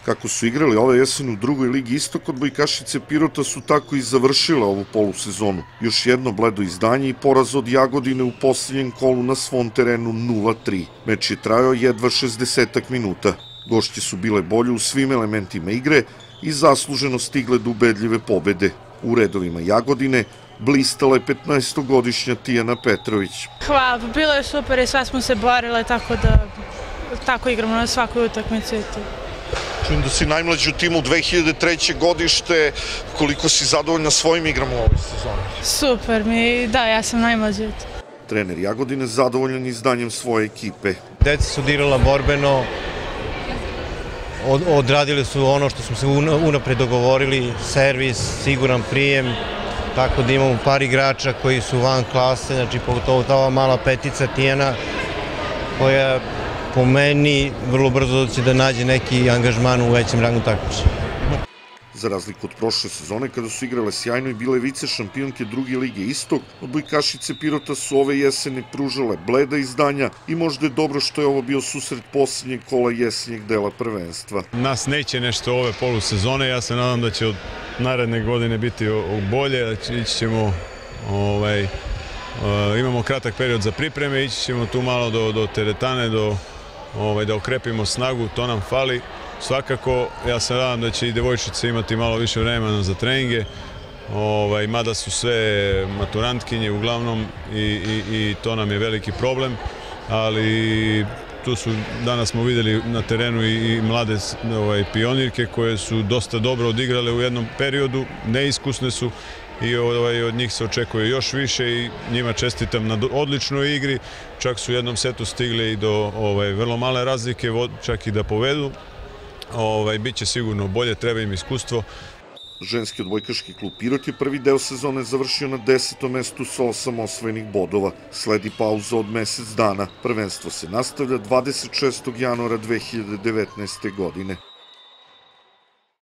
Kako su igrali ove jeseni u drugoj ligi Istok, odbojkašice Pirota su tako i završile ovu polusezonu. Još jedno bledo izdanje i poraz od Jagodine u posljednjem kolu na svom terenu 0-3. Meč je trajao jedva 60 minuta. Gošće su bile bolje u svim elementima igre i zasluženo stigle do ubedljive pobede. U redovima Jagodine blistala je 15-godišnja Tijana Petrović. Hvala, bilo je super i sve smo se borile, tako da tako igramo na svakoj utakmici. Čujem da si najmlađi u timu 2003. godište, koliko si zadovoljna svojim igrama u ovoj sezoni? Super mi, da, ja sam najmlađi. Trener Jagodine zadovoljan izdanjem svoje ekipe. Deca su odigrala borbeno, odradili su ono što smo se unapred dogovorili, servis, siguran prijem, tako da imamo par igrača koji su van klase, znači pogotovo ta mala petica Tijana, koja po meni vrlo brzo će da nađe neki angažman u većem rangu takmičenja. Za razliku od prošle sezone, kada su igrale sjajno i bile vice šampionke druge lige Istok, odbojkašice Pirota su ove jeseni pružale bleda izdanja i možda je dobro što je ovo bio susret posljednjeg kola jesenjeg dela prvenstva. Nas neće nešto ove polusezone, ja se nadam da će od naredne godine biti bolje, ići ćemo, imamo kratak period za pripreme, ići ćemo tu malo do teretane, da okrepimo snagu, to nam fali. Svakako, ja se nadam da će i devojčice imati malo više vremena za treninge, mada su sve maturantkinje uglavnom i to nam je veliki problem, ali tu su, danas smo vidjeli na terenu i mlade pionirke koje su dosta dobro odigrale u jednom periodu, neiskusne su i od njih se očekuje još više i njima čestitam na odličnoj igri, čak su u jednom setu stigli i do vrlo male razlike, čak i da povedu. Biće sigurno bolje, treba im iskustvo. Ženski odbojkaški klub Pirot je prvi deo sezone završio na 10. mestu sa 8 osvojenih bodova. Sledi pauza od mesec dana. Prvenstvo se nastavlja 26. januara 2019. godine.